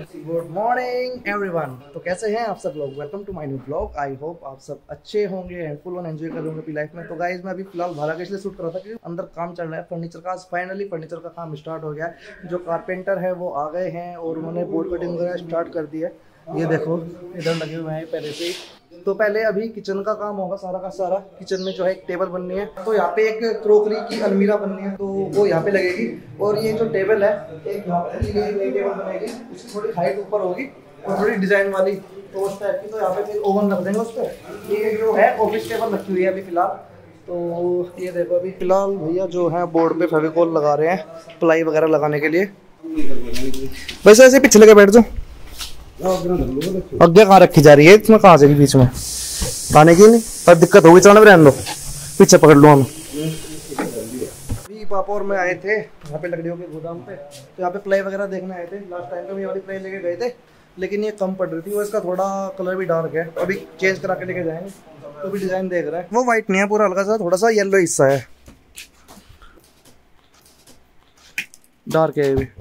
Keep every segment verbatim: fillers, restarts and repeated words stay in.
Good morning everyone. तो कैसे हैं आप सब लोग? Welcome to my new blog. I hope आप सब अच्छे होंगे एंड फुल ऑन एंजॉय कर रहे होंगे अपनी लाइफ में। तो गाइस मैं अभी फिलहाल भाड़ा के इसलिए शूट कर रहा था कि अंदर काम चल रहा है फर्नीचर का। फाइनली फर्नीचर का काम स्टार्ट हो गया है। जो कारपेंटर है वो आ गए हैं और उन्होंने बोर्ड कटिंग वगैरह स्टार्ट कर दी है। ये देखो इधर लगे हुए हैं पहले से ही। तो पहले अभी किचन का काम होगा सारा का सारा। किचन में जो है एक टेबल बननी है, तो यहाँ पे एक क्रोकरी की अलमीरा बननी है, तो वो यहाँ पे लगेगी। और ये जो टेबल है एक यहाँ पे नई टेबल बनेगी, उसकी थोड़ी हाइट ऊपर होगी और थोड़ी डिजाइन वाली, तो उस टाइप की। तो यहाँ पे फिर ओवन रख देंगे उस पर। ये जो है ऑफिस टेबल रखी हुई है अभी फिलहाल। तो ये देखो अभी फिलहाल भैया जो है बोर्ड पे फेविकोल लगा रहे हैं प्लाई वगैरह लगाने के लिए। वैसे ऐसे पीछे लगे बैठ जाओ। आगे कहाँ रखी जा रही है इसमें? कहाँ से बीच में खाने की नहीं पर दिक्कत होगी। चलने में रहने दो, पीछे पकड़ लो हम। अभी पापा और मैं आए थे यहाँ पे लकड़ियों के गोदाम पे, तो यहाँ पे प्लाई वगैरह देखने आए थे। लास्ट टाइम पे ये वाली प्लाई लेके गए थे, लेकिन ये कम पड़ रही थी और इसका थोड़ा कलर भी डार्क है। अभी चेंज करा के लेके जाएंगे। तो भी डिजाइन देख रहे हैं, वो व्हाइट नहीं है पूरा, हल्का सा थोड़ा सा येलो हिस्सा है, डार्क है ये भी।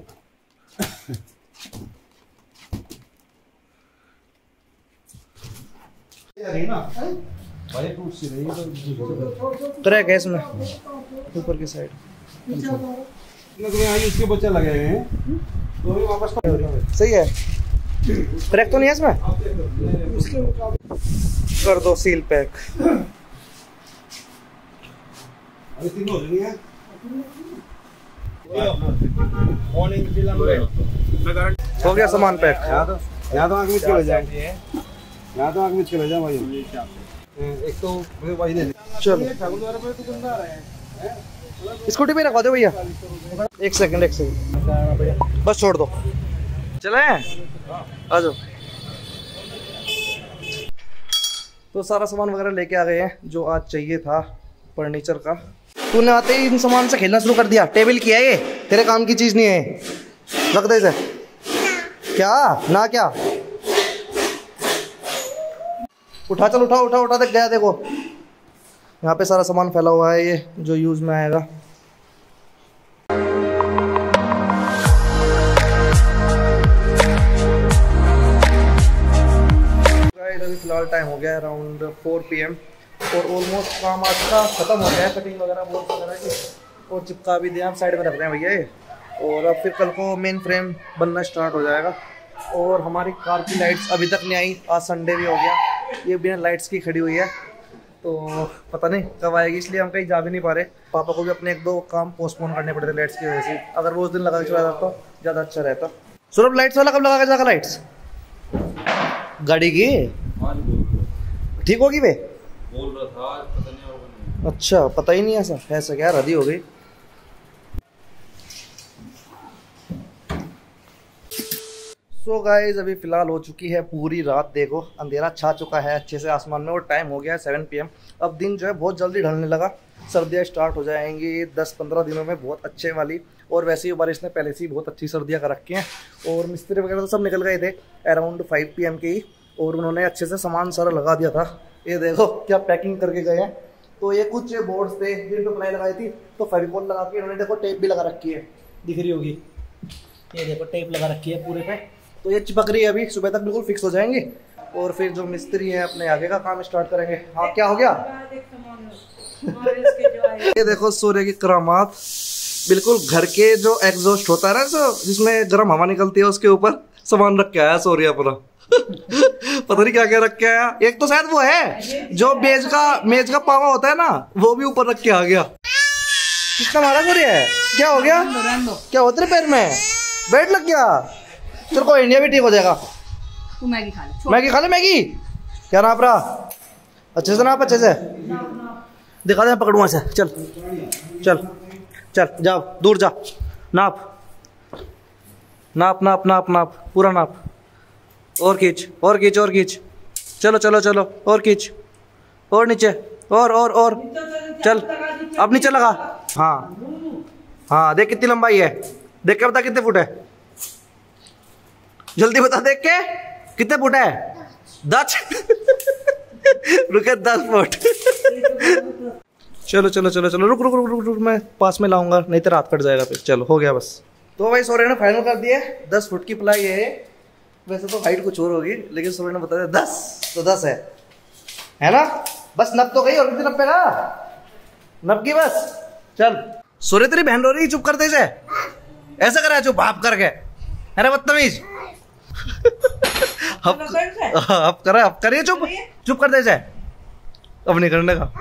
क्रैक है इसमें ऊपर की साइड। इसके बच्चे लगे हैं तो वापस सही है। क्रैक तो नहीं है इसमें? कर दो सील पैक। हो गया सामान पैक। यहाँ तो आग मिर्च के जाए यहाँ तो आग मिर्च के जाए भाई। एक तो भाई दे चलो स्कूटी पे रखवा दो भैया। एक सेकंड एक सेकंड बस छोड़ दो। चले आ जाओ। तो सारा सामान वगैरह लेके आ गए हैं जो आज चाहिए था फर्नीचर का। तूने आते ही इन सामान से खेलना शुरू कर दिया। टेबल की है ये, तेरे काम की चीज नहीं है। रख दे इसे। क्या ना क्या उठा, चल उठा उठा उठा। देख गया देखो यहाँ पे सारा सामान फैला हुआ है ये जो यूज में आएगा। अभी फिलहाल टाइम हो गया है अराउंड फोर पी एम और ऑलमोस्ट काम आज का खत्म हो गया है। कटिंग वगैरह बोर्ड वगैरह की और चिपका भी दिया। हम साइड में रख रहे हैं भैया ये। और अब फिर कल को मेन फ्रेम बनना स्टार्ट हो जाएगा। और हमारी कार की लाइट्स अभी तक नहीं आई। आज संडे भी हो गया, ये बिना लाइट्स की खड़ी हुई है, तो पता नहीं कब आएगी, इसलिए हम कहीं जा भी नहीं पा रहे। पापा को भी अपने एक दो काम पोस्टपोन करने पड़े थे लाइट्स की वजह से। अगर वो उस दिन लगा के चला जाता तो ज़्यादा अच्छा रहता। सौरभ लाइट्स वाला कब लगा के जाएगा लाइट्स गाड़ी की? ठीक होगी वे? बोल रहा था पता नहीं होगा। अच्छा पता ही नहीं ऐसा ऐसा क्या रद्दी हो गई। सो गाइस अभी फिलहाल हो चुकी है पूरी रात। देखो अंधेरा छा चुका है अच्छे से आसमान में और टाइम हो गया है सेवन पी एम। अब दिन जो है बहुत जल्दी ढलने लगा। सर्दियाँ स्टार्ट हो जाएंगी दस पंद्रह दिनों में, बहुत अच्छे वाली। और वैसे ही बारिश ने पहले से ही बहुत अच्छी सर्दियाँ कर रखी हैं। और मिस्त्री वगैरह तो सब निकल गए थे अराउंड फाइव पी एम के ही, और उन्होंने अच्छे से सामान सारा लगा दिया था। ये देखो क्या पैकिंग करके गए हैं। तो ये कुछ बोर्ड्स थे जिन पर प्लाई लगाई थी, तो फेविकोल लगा के इन्होंने देखो टेप भी लगा रखी है, दिख रही होगी। ये देखो टेप लगा रखी है पूरे पे। तो ये चिपक रही है, अभी सुबह तक बिल्कुल फिक्स हो जाएंगे। और फिर जो मिस्त्री है अपने आगे का काम स्टार्ट करेंगे। हाँ क्या हो गया? ये देखो सूर्य की करामात। बिल्कुल घर के जो एग्जॉस्ट होता है ना जो जिसमें गर्म हवा निकलती है, उसके ऊपर सामान रख के आया सूर्य अपना। पता नहीं क्या क्या रख के आया। एक तो शायद वो है जो मेज का मेज का पावा होता है ना, वो भी ऊपर रख के आ गया। किसका मारा सूर्य है? क्या हो गया? क्या होता है पैर में? बैठ लग गया? चल कोई इंडिया भी ठीक हो जाएगा। तू मैगी खा ले। मैगी खा ले। मैगी क्या नाप रहा? अच्छे से नाप, अच्छे से दिखा दे। पकड़ूँ ऐसे। चल चल चल जाओ दूर जा। नाप नाप नाप नाप नाप पूरा नाप। और खींच और खींच और खींच। चलो चलो चलो और खींच और नीचे और और और चल। अब नीचे लगा। हाँ हाँ देख कितनी लंबाई है। देख के बता कितने फुट है। जल्दी बता देख के कितने फुट है। दस रुके दस फुट। चलो चलो चलो चलो रुक रुक रुक रुक रुक मैं पास में लाऊंगा, नहीं तो रात कट जाएगा फिर। चलो हो गया बस। तो भाई सोरे ने फाइनल कर दिया दस फुट की प्लाई है वैसे तो हाइट कुछ और होगी, लेकिन सूर्य ने बताया दस, तो दस है है ना? बस नब तो गई, और कितनी नब्बेगा? नब की बस। चल सूर्य, तेरी बहन रो रही, चुप कर दे जाए, ऐसा करा चुप भाप करके, अरे बदतमीज। अब अब करा, अब करिए चुप, चुप कर दे जाए, अब नहीं करने का।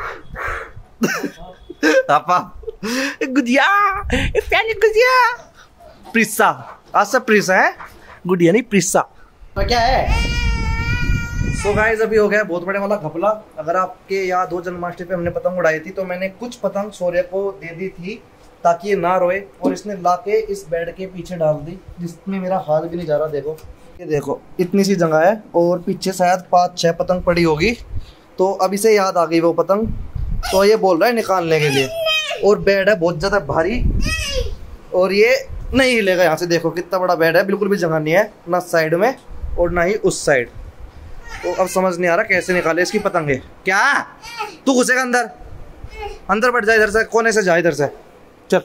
आपा गुड़िया, प्यारी गुड़िया, प्रिसा, आज से प्रिसा है, गुड़िया नहीं प्रिसा। तो क्या है? सो so गाइस, अभी हो गया बहुत बड़े वाला घपला। अगर आपके याद हो, जन्माष्टमी पे हमने पतंग उड़ाई थी, तो मैंने कुछ पतंग सूर्य को दे दी थी ताकि ये ना रोए, और इसने लाके इस बेड के पीछे डाल दी, जिसमें मेरा हाथ भी नहीं जा रहा। देखो ये देखो, इतनी सी जगह है और पीछे शायद पाँच छः पतंग पड़ी होगी। तो अब इसे याद आ गई वो पतंग, तो ये बोल रहा है निकालने के लिए। और बेड है बहुत ज़्यादा भारी, और ये नहीं हिलेगा। यहाँ से देखो कितना बड़ा बेड है, बिल्कुल भी जगह नहीं है, ना साइड में और ना ही उस साइड। तो अब समझ नहीं आ रहा कैसे निकाले इसकी पतंगे। क्या तू घुसेगा अंदर? अंदर बैठ जा, इधर से कोने से जा, इधर से चल।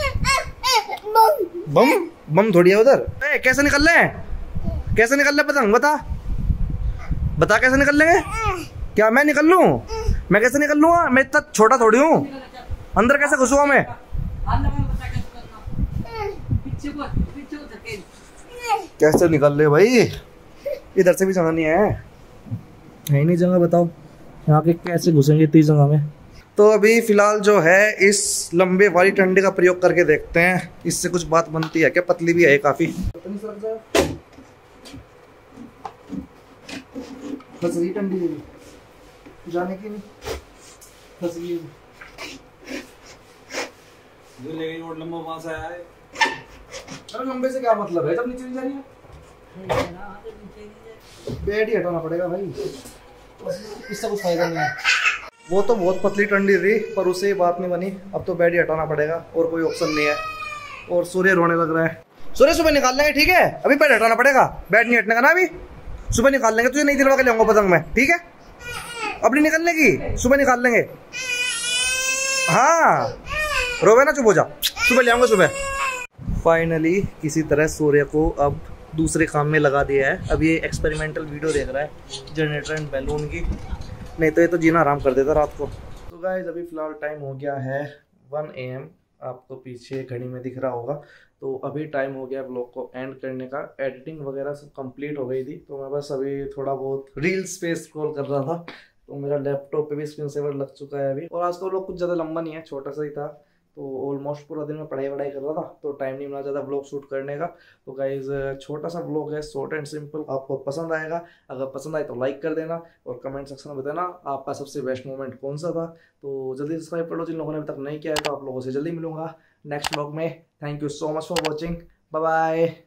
बम बम थोड़ी है उधर। ए, कैसे निकल रहे हैं? कैसे निकल रहे पतंग? बता बता कैसे निकल लेंगे? क्या मैं निकल लूं? मैं कैसे निकल लूंगा? मैं इतना छोटा थोड़ी हूँ, अंदर कैसे घुसूंगा मैं? कैसे निकल ले भाई? इधर से भी जगह नहीं है, है ही नहीं जगह। बताओ यहाँ के कैसे घुसेंगे इतनी जगह में? तो अभी फिलहाल जो है इस लंबे वाली डंडे का प्रयोग करके देखते हैं, इससे कुछ बात बनती है क्या? पतली भी है काफी। जाने की नहीं जो लेकिन और लंबा वहां से आया है। अरे लंबे से क्या मतलब है जब नीचे नहीं जा रही है? बेड ही हटाना पड़ेगा भाई, इससे कुछ फायदा नहीं है। वो तो बहुत पतली टंडी थी, पर उससे बात नहीं बनी। अब तो बेड ही हटाना पड़ेगा, और कोई ऑप्शन नहीं है। और सूर्य रोने लग रहा है। सूर्य सुबह निकाल लेंगे, ठीक है? अभी बेड हटाना पड़ेगा, बेड नहीं हटने का ना। अभी सुबह निकाल लेंगे, तुझे नहीं दिलवा के लेंगे पतंग में, ठीक है? अब नहीं निकलने की, सुबह निकाल लेंगे। हाँ रोवे ना, चुप हो जा, सुबह ले आऊंगा सुबह। फाइनली किसी तरह सूर्य को अब दूसरे काम में लगा दिया है। अब ये एक्सपेरिमेंटल वीडियो देख रहा है जनरेटर एंड बैलून की, नहीं तो ये तो जीना आराम कर देता रात को। तो गाइस अभी फ़िलहाल टाइम हो गया है वन ए एम, आपको पीछे घड़ी में दिख रहा होगा। तो अभी टाइम हो गया ब्लॉग को एंड करने का। एडिटिंग वगैरह सब कंप्लीट हो गई थी, तो मैं बस अभी थोड़ा बहुत रील्स पे स्क्रॉल कर रहा था। तो मेरा लैपटॉप पे भी स्क्रीन सेवर लग चुका है अभी। और आज तो ब्लॉग कुछ ज़्यादा लंबा नहीं है, छोटा सा ही था। तो ऑलमोस्ट पूरा दिन मैं पढ़ाई वढ़ाई कर रहा था, तो टाइम नहीं मिला ज़्यादा ब्लॉग शूट करने का। तो गाइज छोटा सा ब्लॉग है, शॉर्ट एंड सिंपल, आपको पसंद आएगा। अगर पसंद आए तो लाइक कर देना, और कमेंट सेक्शन में बताना आपका सबसे बेस्ट मोमेंट कौन सा था। तो जल्दी सब्सक्राइब कर लो जिन लोगों ने अभी तक नहीं किया है। तो आप लोगों से जल्दी मिलूंगा नेक्स्ट ब्लॉग में। Thank you so much for watching, bye bye.